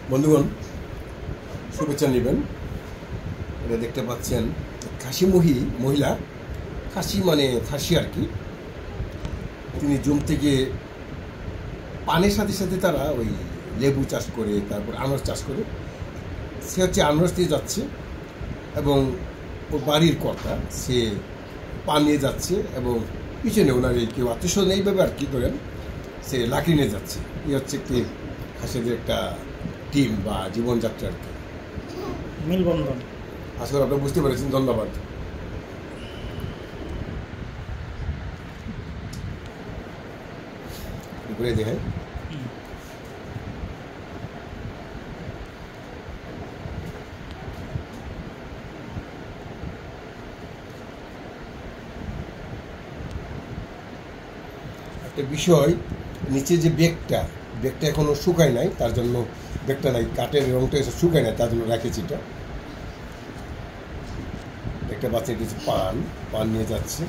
বন্ধুগণ, শুভেচ্ছা নেবেন। এটা দেখতে পাচ্ছেন খাসিমুখী মহিলা, খাসি মানে খাসি আর কি। তিনি জমি থেকে পানের সাথে সাথে তারা ওই লেবু চাষ করে, তারপর আনারস চাষ করে। সে হচ্ছে আনারস দিয়ে যাচ্ছে এবং ওর বাড়ির কর্তা সে পান নিয়ে যাচ্ছে এবং পিছনে ওনার এই কেউ আত্মীয় এইভাবে আর কি ধরেন সে লাকড়ি নিয়ে যাচ্ছে। এই হচ্ছে একটি খাসিদের একটা টিম বা জীবনযাত্রা আর কি, মেলবন্ধন। আশা করি আপনারা বুঝতে পেরেছেন। ধন্যবাদ। ঘুরে দেখেন একটা বিষয়, নিচে যে বেগটা এখনো শুকায় নাই, তার জন্য বেগটা নাই, কাঠের রংটা এসে শুকায় নাই, তার জন্য রেখেছি। এটা একটা বাচ্চা কিছু পান নিয়ে যাচ্ছে।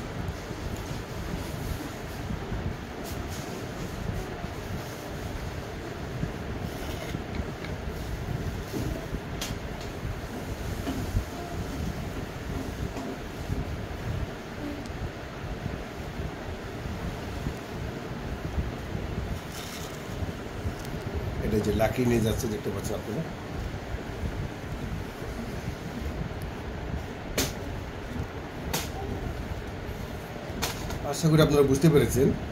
এটা যে লাকড়ি নিয়ে যাচ্ছে দেখতে পাচ্ছেন আপনারা। আশা করি আপনারা বুঝতে পেরেছেন।